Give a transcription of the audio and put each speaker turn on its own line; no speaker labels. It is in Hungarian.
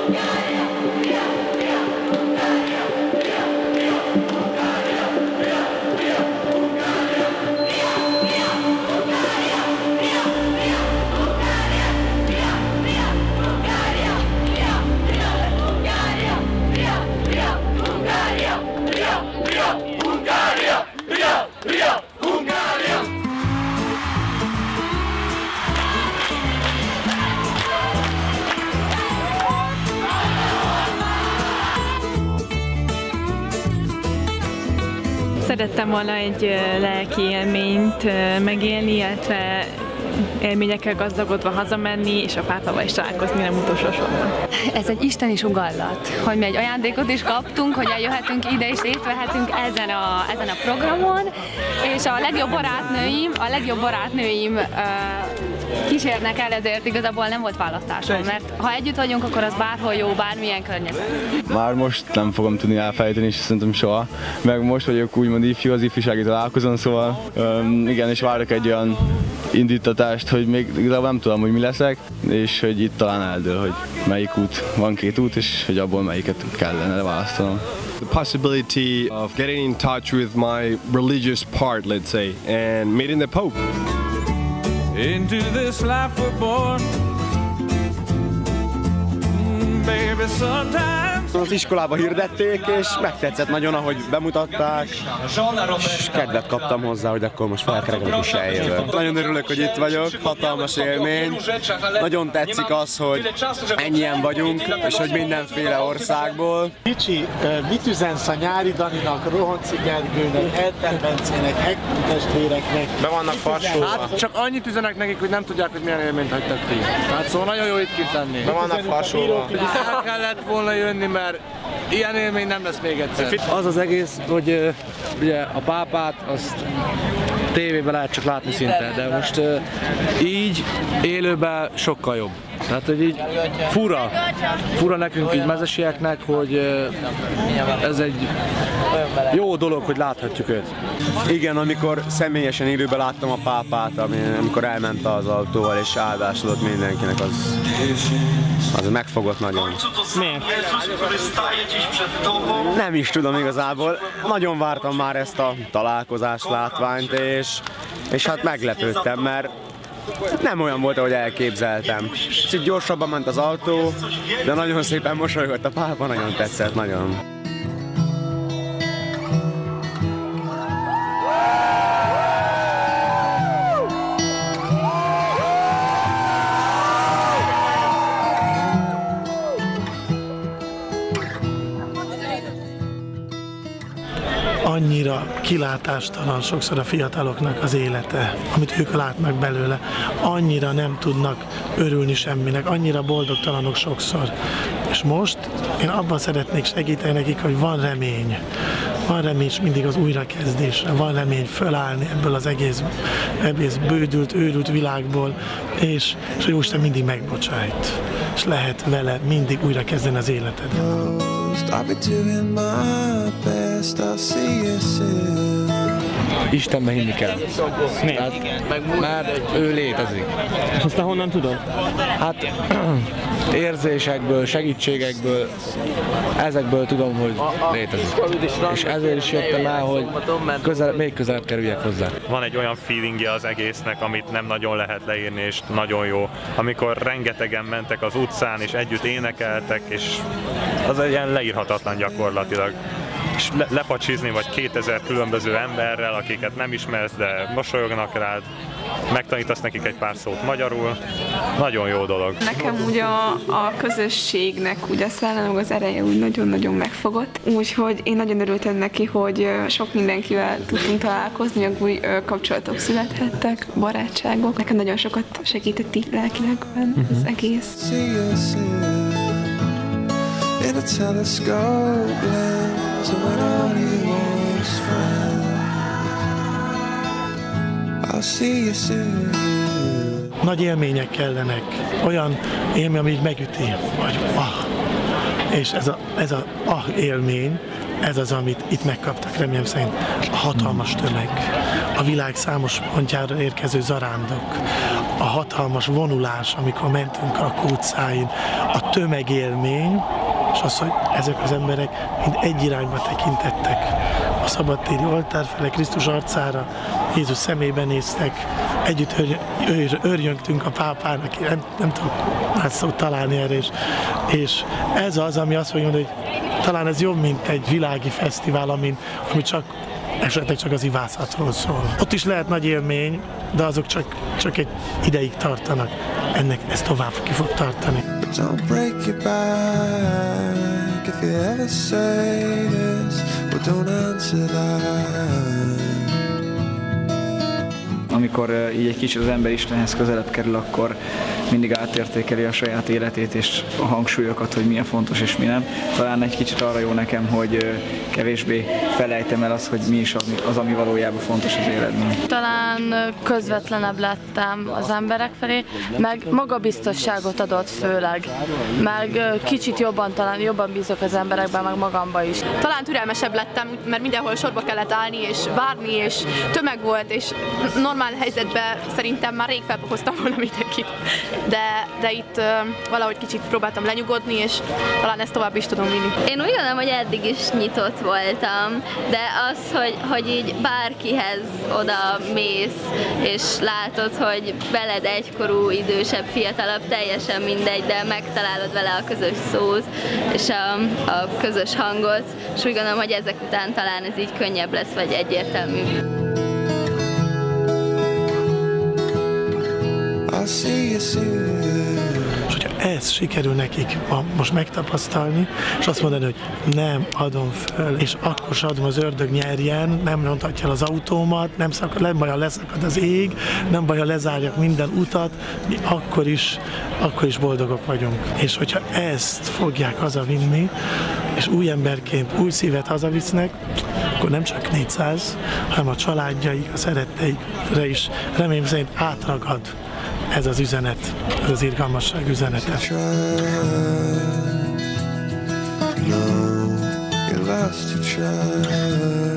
Szerettem volna egy lelki élményt megélni, illetve élményekkel gazdagodva hazamenni, és a pápával is találkozni, nem utolsó sorban.
Ez egy isteni sugallat, hogy mi egy ajándékot is kaptunk, hogy eljöhetünk ide és részt vehetünk ezen a programon, és a legjobb barátnőim kísérnek el, ezért igazából nem volt választásom, mert ha együtt vagyunk, akkor az bárhol jó, bármilyen környezet.
Már most nem fogom tudni elfelejteni, és szerintem soha. Meg most vagyok úgymond ifjú az ifjúsági találkozón, szóval igen, és várok egy olyan indítatást, hogy még igazából nem tudom, hogy mi leszek, és hogy itt talán eldől, hogy melyik út, van két út, és hogy abból melyiket kellene választanom.
The possibility of getting in touch with my religious part, let's say, and meeting the Pope.
Into this life we're born, baby, sometimes.
Az iskolába hirdették, és megtetszett nagyon, ahogy bemutatták, és kedvet kaptam hozzá, hogy akkor most felkerekedek és eljövök. Nagyon örülök, hogy itt vagyok, hatalmas élmény. Nagyon tetszik az, hogy ennyien vagyunk, és hogy mindenféle országból.
Kicsi, mit üzensz a Nyári Daninak, Rohonci Gergőnek, Elten Bencének, Hektor testvéreknek?
Be vannak farsolva.
Hát csak annyit üzenek nekik, hogy nem tudják, hogy milyen élményt hagytak ki. Hát szóval nagyon jó itt kint lenni.
Be vannak farsolva.
El kellett volna jönni, mert ilyen élmény nem lesz még egyszer.
Az az egész, hogy ugye a pápát azt tévében lehet csak látni szinte, de most így élőben sokkal jobb. Tehát, hogy így fura nekünk így mezesieknek, hogy ez egy jó dolog, hogy láthatjuk őt.
Igen, amikor személyesen élőben láttam a pápát, amikor elment az autóval és áldásodott mindenkinek, az megfogott nagyon.
Miért?
Nem is tudom igazából. Nagyon vártam már ezt a találkozást, látványt, és hát meglepődtem, mert nem olyan volt, ahogy elképzeltem. Kicsit gyorsabban ment az autó, de nagyon szépen mosolygott a pápa, nagyon tetszett, nagyon.
Annyira kilátástalan sokszor a fiataloknak az élete, amit ők látnak belőle. Annyira nem tudnak örülni semminek, annyira boldogtalanok sokszor. És most én abban szeretnék segíteni nekik, hogy van remény. Van remény mindig az újrakezdésre, van remény fölállni ebből az egész bődült, őrült világból, és hogy Isten mindig megbocsájt. És lehet vele mindig újra kezdeni az életed.
Istenben hinni kell. Tehát, mert ő létezik.
Aztán honnan tudod?
Hát érzésekből, segítségekből, ezekből tudom, hogy létezik. És ezért is jöttem el, hogy még közelebb kerüljek hozzá.
Van egy olyan feelingje az egésznek, amit nem nagyon lehet leírni, és nagyon jó. Amikor rengetegen mentek az utcán, és együtt énekeltek, és az egy ilyen leírhatatlan gyakorlatilag. És lepacsizni vagy 2000 különböző emberrel, akiket nem ismersz, de mosolyognak rád, megtanítasz nekik egy pár szót magyarul, nagyon jó dolog.
Nekem ugye a közösségnek ugye a szellem, az ereje úgy nagyon-nagyon megfogott, úgyhogy én nagyon örültem neki, hogy sok mindenkivel tudtunk találkozni, hogy új kapcsolatok születhettek, barátságok. Nekem nagyon sokat segített így lelkileg az egész.
Nagy élmények kellenek, olyan élmény, ami így megüti, vagy és ez a élmény, ez az, amit itt megkaptak, remélem szerint a hatalmas tömeg, a világ számos pontjára érkező zarándok, a hatalmas vonulás, amikor mentünk a utcáin, a tömegélmény, és az, hogy ezek az emberek mind egy irányba tekintettek. A szabadtéri oltár fele, Krisztus arcára, Jézus szemébe néztek, együtt örjöngtünk a pápának, nem tudok más szót találni erre, és ez az, ami azt mondja, hogy talán ez jobb, mint egy világi fesztivál, ami esetleg csak az ivászatról szól. Ott is lehet nagy élmény, de azok csak egy ideig tartanak. Ennek ez tovább ki fog tartani. Don't break your back if you ever say this, but don't answer that.
Amikor így egy kicsit az ember Istenhez közelebb kerül, akkor mindig átértékeli a saját életét és a hangsúlyokat, hogy milyen fontos és mi nem. Talán egy kicsit arra jó nekem, hogy kevésbé felejtem el azt, hogy mi is az, ami valójában fontos az életben.
Talán közvetlenebb lettem az emberek felé, meg magabiztosságot adott főleg, meg kicsit talán jobban bízok az emberekben, meg magamba is.
Talán türelmesebb lettem, mert mindenhol sorba kellett állni és várni, és tömeg volt, és normál helyzetben szerintem már rég felpokoztam volna mindenkit. De itt valahogy kicsit próbáltam lenyugodni, és talán ezt tovább is tudom vinni.
Én úgy gondolom, hogy eddig is nyitott voltam, de az, hogy így bárkihez oda mész, és látod, hogy veled egykorú, idősebb, fiatalabb, teljesen mindegy, de megtalálod vele a közös szót, és a közös hangot, és úgy gondolom, hogy ezek után talán ez így könnyebb lesz, vagy egyértelműbb.
És hogyha ez sikerül nekik most megtapasztalni, és azt mondani, hogy nem adom föl, és akkor sem adom, az ördög nyerjen, nem ronthatja el az autómat, nem baj, ha leszakad az ég, nem baj, ha lezárjak minden utat, mi akkor is boldogok vagyunk. És hogyha ezt fogják hazavinni, és új emberként új szívet hazavisznek, akkor nem csak 400, hanem a családjaik, a szeretteikre is remélem szerint átragad ez az üzenet, ez az irgalmasság üzenete. No, you're lost to try.